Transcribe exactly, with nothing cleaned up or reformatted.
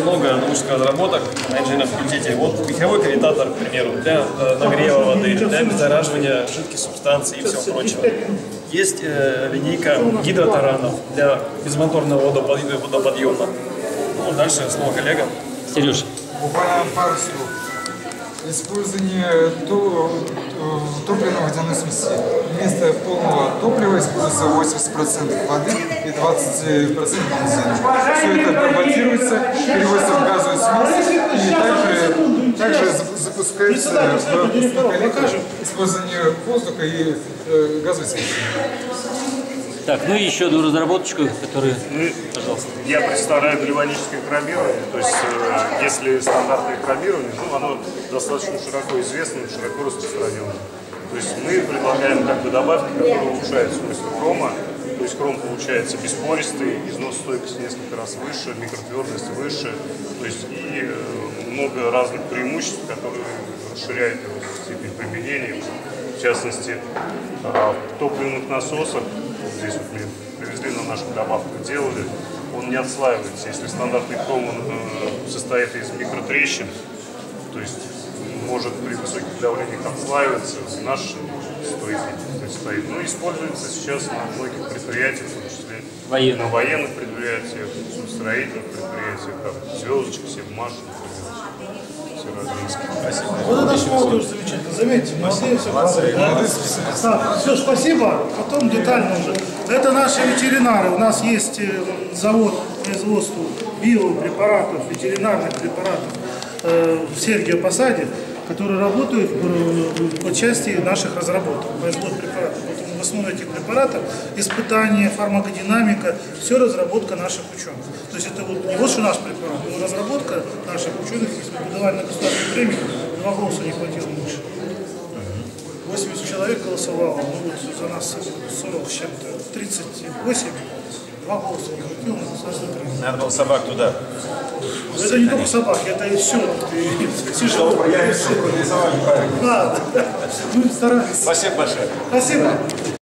много научных разработок на инженерном факультете. Вот меховой кавитатор, к примеру, для э, нагрева воды, для обеззараживания жидких субстанций и всего прочего. Есть э, линейка гидротаранов для безмоторного водоподъема. водоподъема. Ну, дальше слово коллега. Сереж. Буквально пару слов. Использование топливно-водяной смеси. Вместо полного топлива используется восемьдесят процентов воды и двадцать процентов бензина. Все это обрабатывается, переводится в газовую смесь и также, также запускается в коллектор использование воздуха и э, газовой смеси. Так, ну и еще одну разработочку, которую, ну, пожалуйста. Я представляю гальваническое хромирование, то есть э, если стандартное хромирование, ну, оно достаточно широко известно, широко распространено. То есть мы предлагаем как бы добавки, которые улучшают свойства хрома, то есть хром получается беспористый, износостойкость несколько раз выше, микротвердость выше, то есть и э, много разных преимуществ, которые расширяют его степень применения. В частности, э, в топливных насосах, здесь вот мы привезли на нашу добавку, делали, он не отслаивается. Если стандартный хром он, э, состоит из микротрещин, то есть может при высоких давлениях отслаиваться, наш стоит, стоит. Ну, используется сейчас на многих предприятиях, в том числе Военных. на военных предприятиях, строительных предприятиях, как Звездочка, Севмаш, Спасибо. Вот это молодежь замечательно. Заметьте, молодые все молодые. Да? Все, спасибо. Потом детально уже. Это наши ветеринары. У нас есть завод по производству биопрепаратов, ветеринарных препаратов э, в Сергиевом Посаде, которые работают по части наших разработок, производства препаратов. Поэтому в основе этих препаратов испытания, фармакодинамика, все разработка наших ученых. То есть это вот не вот что наш препарат, но разработка наших ученых, если мы подавали на государственную премию, два голоса не хватило лучше. восемьдесят человек голосовало, ну вот за нас сорок с чем-то, тридцать восемь, два голоса не хватило на государственную премию. Надо было собак туда. Это не только собаки, это и все. Все животные. Я решил, что рисовали правильно. Да, мы старались. Спасибо большое. Спасибо.